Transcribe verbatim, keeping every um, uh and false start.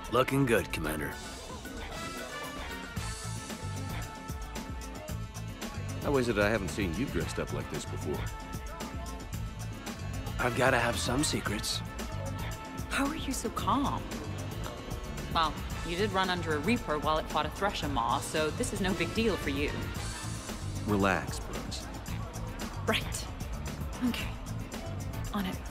Looking good, Commander. How is it I haven't seen you dressed up like this before? I've got to have some secrets. How are you so calm? Well, you did run under a Reaper while it fought a Thresher Maw, so this is no big deal for you. Relax, Brooks. Right. Okay. On it.